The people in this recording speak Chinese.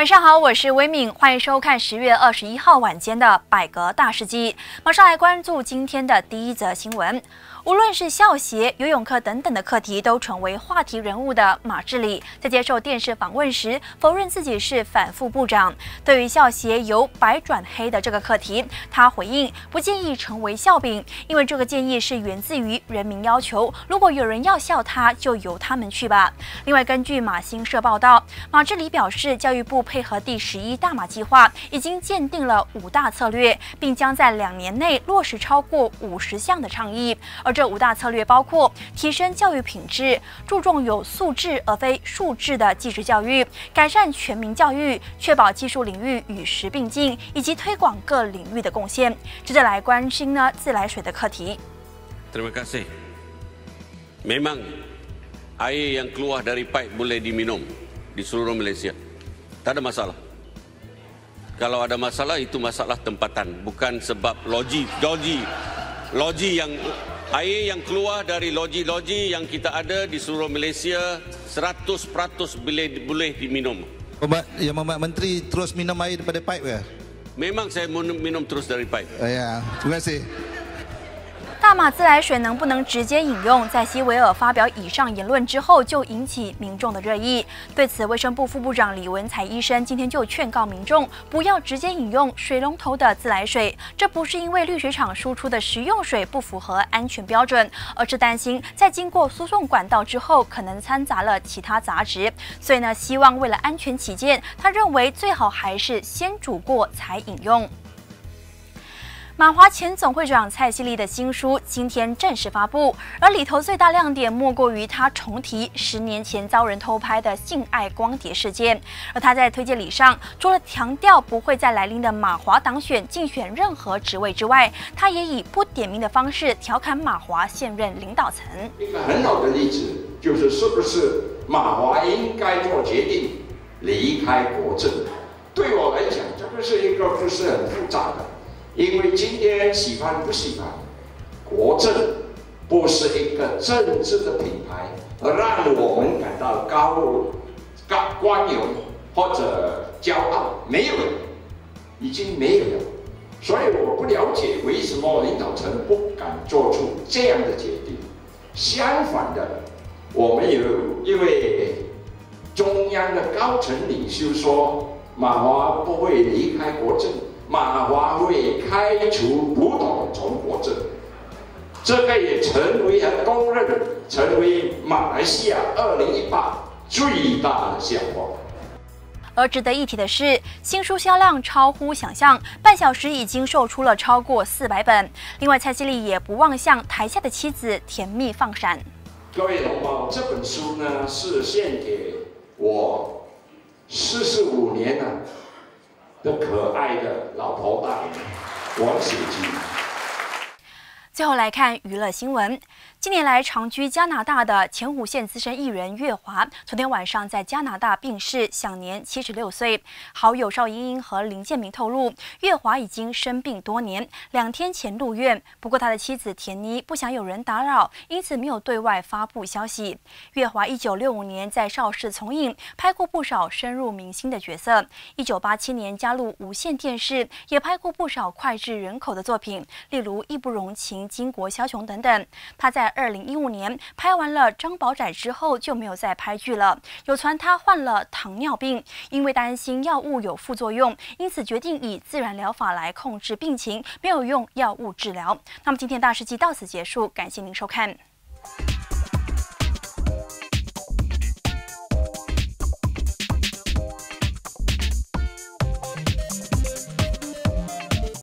晚上好，我是威敏，欢迎收看10月21号晚间的百格大事记。马上来关注今天的第一则新闻。无论是校鞋、游泳课等等的课题，都成为话题人物的马志里，在接受电视访问时，否认自己是反副部长。对于校鞋由白转黑的这个课题，他回应不建议成为笑柄，因为这个建议是源自于人民要求，如果有人要笑他，就由他们去吧。另外，根据马新社报道，马志里表示，教育部配合第11大马计划，已经鉴定了5大策略，并将在2年内落实超过50项的倡议。而这5大策略包括提升教育品质，注重有素质而非数质的技职教育，改善全民教育，确保技术领域与时并进，以及推广各领域的贡献。接着来关心自来水的课题。 Terima kasih. Memang air yang keluar dari pipe boleh diminum di seluruh Malaysia. Tak ada masalah. Kalau ada masalah itu masalah tempatan, bukan sebab loji yang air yang keluar dari loji-loji yang kita ada di seluruh Malaysia 100% boleh diminum. Yang Menteri terus minum air daripada pipe ke? Memang saya minum terus dari pipe. Ya, terima kasih. 大马自来水能不能直接饮用，在西维尔发表以上言论之后，就引起民众的热议。对此，卫生部副部长李文才医生今天就劝告民众不要直接饮用水龙头的自来水，这不是因为滤水厂输出的食用水不符合安全标准，而是担心在经过输送管道之后，可能掺杂了其他杂质。所以希望为了安全起见，他认为最好还是先煮过才饮用。马华前总会长蔡希丽的新书今天正式发布，而里头最大亮点莫过于他重提10年前遭人偷拍的性爱光碟事件。而他在推荐礼上，除了强调不会在来临的马华党选竞选任何职位之外，他也以不点名的方式调侃马华现任领导层。 一个很好的例子就是是不是马华应该做决定离开国政？对我来讲，这个是一个不是很复杂的。因为今天喜欢不喜欢，国政不是一个政治的品牌，让我们感到光荣或者骄傲，没有了，已经没有了。所以我不了解为什么领导层不敢做出这样的决定。相反的，我们有一位中央的高层领袖说，马华不会离开国政。马华会开除不董从国政，这个也成为公认，成为马来西亚2018最大的笑话。 而值得一提的是，新书销量超乎想象，半小时已经售出了超过400本。另外，蔡希丽也不忘向台下的妻子甜蜜放闪。 各位同胞，这本书呢是献给我45年的可爱的老婆大人王雪姬。 最后来看娱乐新闻。近年来长居加拿大的前湖县资深艺人岳华，昨天晚上在加拿大病逝，享年76岁。好友邵英英和林建明透露，岳华已经生病多年，2天前入院。不过他的妻子田妮不想有人打扰，因此没有对外发布消息。岳华1965年在邵氏从影拍过不少深入民心的角色，1987年加入无线电视，也拍过不少脍炙人口的作品，例如《义不容情》《巾帼枭雄》等等。他在2015年拍完了张宝仔之后就没有再拍剧了。有传他患了糖尿病，因为担心药物有副作用，因此决定以自然疗法来控制病情，没有用药物治疗。那么今天大事记到此结束，感谢您收看。